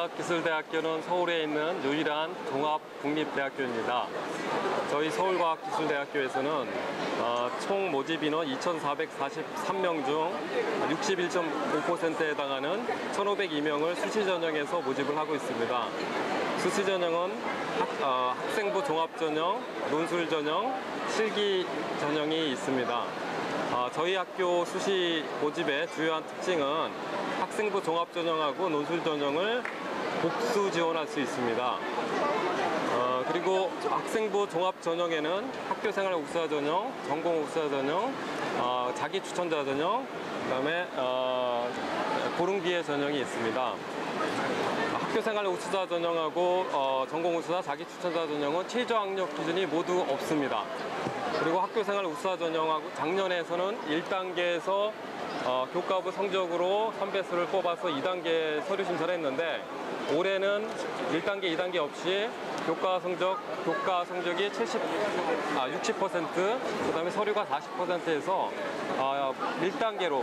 서울과학기술대학교는 서울에 있는 유일한 종합국립대학교입니다. 저희 서울과학기술대학교에서는 총 모집 인원 2,443명 중 61.5%에 해당하는 1,502명을 수시 전형에서 모집을 하고 있습니다. 수시 전형은 학생부 종합 전형, 논술 전형, 실기 전형이 있습니다. 저희 학교 수시 모집의 주요한 특징은 학생부 종합 전형하고 논술 전형을 복수 지원할 수 있습니다. 그리고 학생부 종합 전형에는 학교생활 옥사 전형, 전공 옥사 전형, 자기 추천자 전형, 그다음에 고른기회 전형이 있습니다. 학교생활 우수자 전형하고 전공 우수자, 자기 추천자 전형은 최저 학력 기준이 모두 없습니다. 그리고 학교생활 우수자 전형하고 작년에서는 1단계에서 교과부 성적으로 선배수를 뽑아서 2단계 서류 심사를 했는데 올해는 1단계, 2단계 없이 교과 성적이 60%, 그다음에 서류가 40%에서 1단계로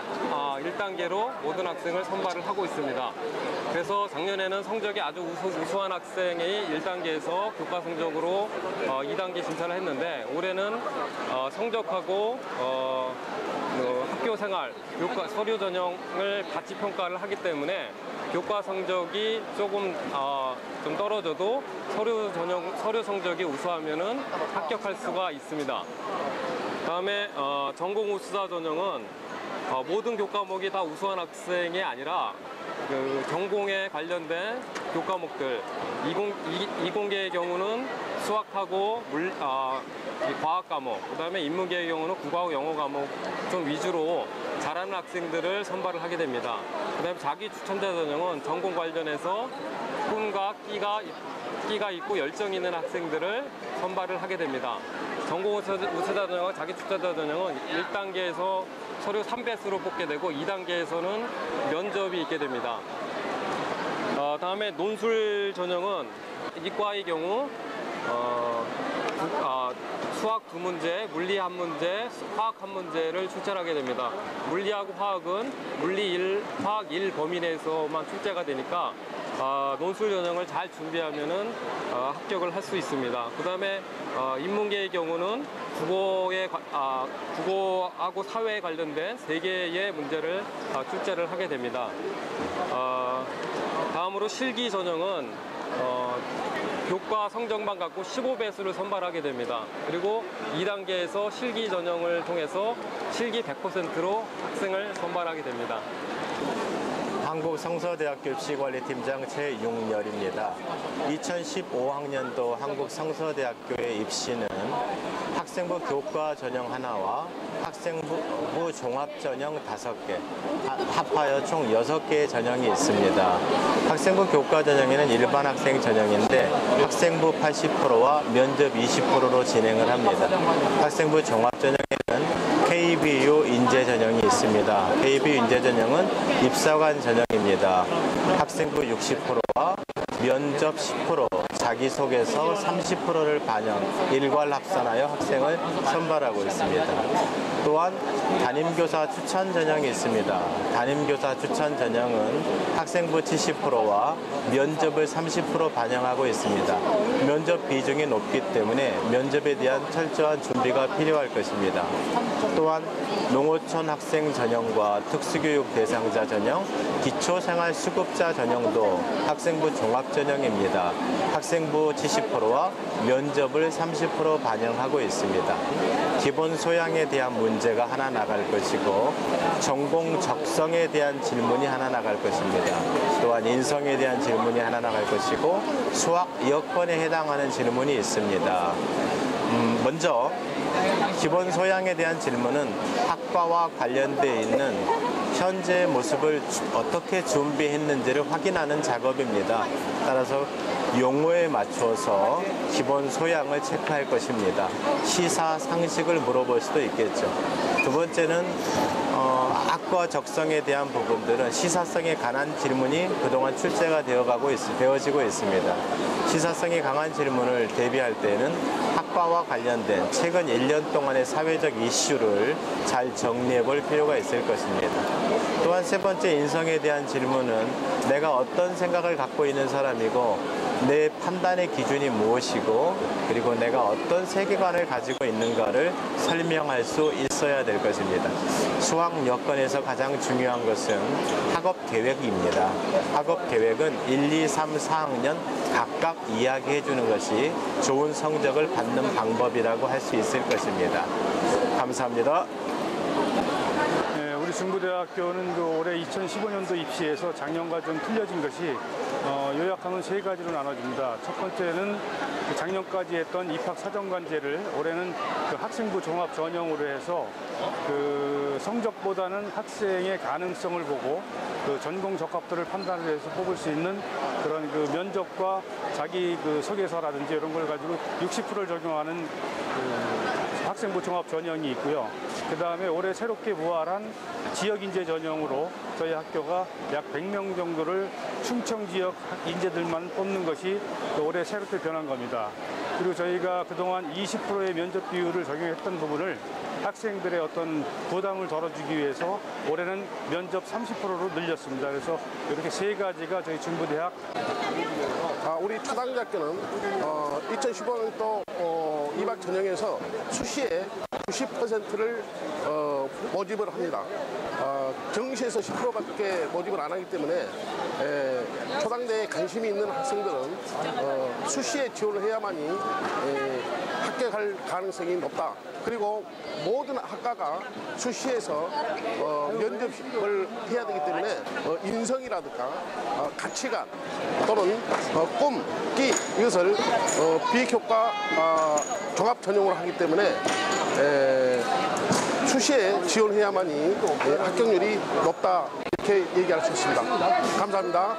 모든 학생을 선발을 하고 있습니다. 그래서 작년에는 성적이 아주 우수한 학생이 1단계에서 교과 성적으로 2단계 심사를 했는데 올해는 성적하고 학교생활, 교과 서류 전형을 같이 평가를 하기 때문에 교과 성적이 조금 좀 떨어져도 서류 성적이 우수하면은 합격할 수가 있습니다. 다음에 전공 우수자 전형은 모든 교과목이 다 우수한 학생이 아니라 그 전공에 관련된 교과목들, 이공계의 경우는 수학하고 과학 과목, 그다음에 인문계의 경우는 국어하고 영어 과목 좀 위주로 잘하는 학생들을 선발을 하게 됩니다. 그다음에 자기 추천자 전형은 전공 관련해서 꿈과 끼가 있고 열정이 있는 학생들을 선발을 하게 됩니다. 전공 우수자 전형과 자기 추천자 전형은 1단계에서 서류 3배수로 뽑게 되고 2단계에서는 면접이 있게 됩니다. 다음에 논술 전형은 이과의 경우 수학 2문제, 물리 1문제, 화학 1문제를 출제하게 됩니다. 물리하고 화학은 물리 1, 화학 1 범위 내에서만 출제가 되니까 논술 전형을 잘 준비하면은 합격을 할 수 있습니다. 그 다음에 인문계의 경우는 국어하고 사회에 관련된 3개의 문제를 출제를 하게 됩니다. 다음으로 실기 전형은 교과 성적만 갖고 15배수를 선발하게 됩니다. 그리고 2단계에서 실기 전형을 통해서 실기 100%로 학생을 선발하게 됩니다. 한국성서대학교 입시관리팀장 최용렬입니다. 2015학년도 한국성서대학교의 입시는 학생부 교과 전형 하나와 학생부 종합 전형 5개, 합하여 총 6개의 전형이 있습니다. 학생부 교과 전형에는 일반 학생 전형인데 학생부 80%와 면접 20%로 진행을 합니다. 학생부 종합 전형에는 KBU 인재 전형이 있습니다. KBU 인재 전형은 입사관 전형입니다. 학생부 60%와 면접 10%, 자기소개서 30%를 반영, 일괄 합산하여 학생을 선발하고 있습니다. 또한 담임교사 추천 전형이 있습니다. 담임교사 추천 전형은 학생부 70%와 면접을 30% 반영하고 있습니다. 면접 비중이 높기 때문에 면접에 대한 철저한 준비가 필요할 것입니다. 또한 농어촌 학생 전형과 특수교육 대상자 전형, 기초생활수급자 전형도 학생부 종합 전형입니다. 학생부 70%와 면접을 30% 반영하고 있습니다. 기본 소양에 대한 문제가 하나 나갈 것이고 전공 적성에 대한 질문이 하나 나갈 것입니다. 또한 인성에 대한 질문이 하나 나갈 것이고 수학 여건에 해당하는 질문이 있습니다. 먼저 기본 소양에 대한 질문은 학과와 관련되어 있는 현재의 모습을 어떻게 준비했는지를 확인하는 작업입니다. 따라서 용어에 맞춰서 기본 소양을 체크할 것입니다. 시사 상식을 물어볼 수도 있겠죠. 두 번째는 학과 적성에 대한 부분들은 시사성에 관한 질문이 그동안 출제가 되어지고 있습니다. 시사성이 강한 질문을 대비할 때는 학과와 관련된 최근 1년 동안의 사회적 이슈를 잘 정리해 볼 필요가 있을 것입니다. 또한 세 번째 인성에 대한 질문은 내가 어떤 생각을 갖고 있는 사람이고 내 판단의 기준이 무엇이고 그리고 내가 어떤 세계관을 가지고 있는가를 설명할 수 있어야 될 것입니다. 수학 여건에서 가장 중요한 것은 학업 계획입니다. 학업 계획은 1, 2, 3, 4학년 각각 이야기해 주는 것이 좋은 성적을 받는 방법이라고 할 수 있을 것입니다. 감사합니다. 네, 우리 중부대학교는 올해 2015년도 입시에서 작년과 좀 틀려진 것이 요약하면 세 가지로 나눠집니다. 첫 번째는 작년까지 했던 입학사정관제를 올해는 그 학생부 종합 전형으로 해서 그 성적보다는 학생의 가능성을 보고 그 전공 적합도를 판단을 해서 뽑을 수 있는 그런 그 면접과 자기 그 소개서라든지 이런 걸 가지고 60%를 적용하는 그 학생부 종합 전형이 있고요. 그 다음에 올해 새롭게 부활한 지역인재 전형으로 저희 학교가 약 100명 정도를 충청 지역 인재들만 뽑는 것이 올해 새롭게 변한 겁니다. 그리고 저희가 그동안 20%의 면접 비율을 적용했던 부분을 학생들의 어떤 부담을 덜어주기 위해서 올해는 면접 30%로 늘렸습니다. 그래서 이렇게 세 가지가 저희 중부대학 우리 초당대학교는 2015년도 입학 전형에서 수시에 90%를 모집을 합니다. 정시에서 10%밖에 모집을 안 하기 때문에 초당대에 관심이 있는 학생들은 수시에 지원을 해야만이 합격할 가능성이 높다. 그리고 모든 학과가 수시에서 면접을 해야 되기 때문에 인성이라든가 가치관 또는 꿈, 끼 이것을 비교과 종합 전형으로 하기 때문에 수시에 지원해야만이 합격률이 높다 이렇게 얘기할 수 있습니다. 감사합니다.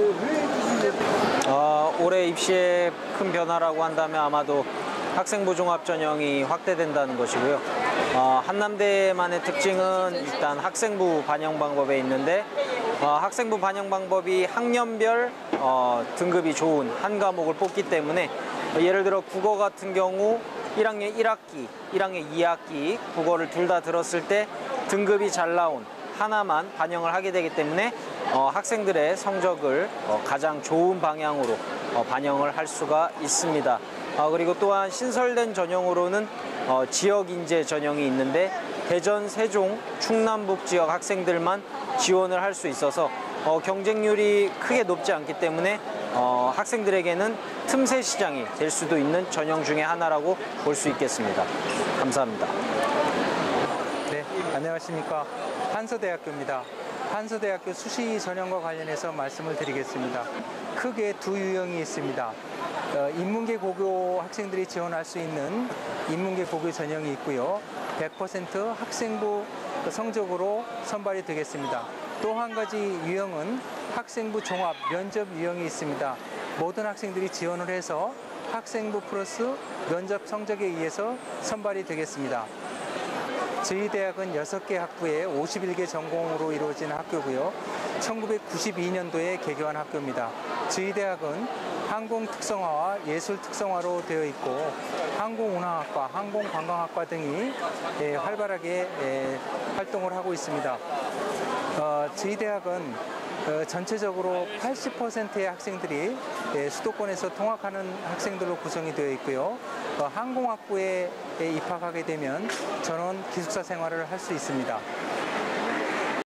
올해 입시의 큰 변화라고 한다면 아마도 학생부 종합 전형이 확대된다는 것이고요. 한남대만의 특징은 일단 학생부 반영 방법에 있는데 학생부 반영 방법이 학년별 등급이 좋은 한 과목을 뽑기 때문에 예를 들어 국어 같은 경우 1학년 1학기, 1학년 2학기 국어를 둘 다 들었을 때 등급이 잘 나온 하나만 반영을 하게 되기 때문에 학생들의 성적을 가장 좋은 방향으로 반영을 할 수가 있습니다. 그리고 또한 신설된 전형으로는 지역인재 전형이 있는데 대전, 세종, 충남북 지역 학생들만 지원을 할 수 있어서 경쟁률이 크게 높지 않기 때문에 학생들에게는 틈새 시장이 될 수도 있는 전형 중에 하나라고 볼 수 있겠습니다. 감사합니다. 네, 안녕하십니까. 한서대학교입니다. 한서대학교 수시 전형과 관련해서 말씀을 드리겠습니다. 크게 두 유형이 있습니다. 인문계 고교 학생들이 지원할 수 있는 인문계 고교 전형이 있고요. 100% 학생부 성적으로 선발이 되겠습니다. 또 한 가지 유형은 학생부 종합 면접 유형이 있습니다. 모든 학생들이 지원을 해서 학생부 플러스 면접 성적에 의해서 선발이 되겠습니다. 저희 대학은 6개 학부에 51개 전공으로 이루어진 학교고요. 1992년도에 개교한 학교입니다. 저희 대학은 항공특성화와 예술특성화로 되어 있고 항공운항학과, 항공관광학과 등이 활발하게 활동을 하고 있습니다. 저희 대학은 전체적으로 80%의 학생들이 수도권에서 통학하는 학생들로 구성이 되어 있고요. 항공학부에 입학하게 되면 전원 기숙사 생활을 할 수 있습니다.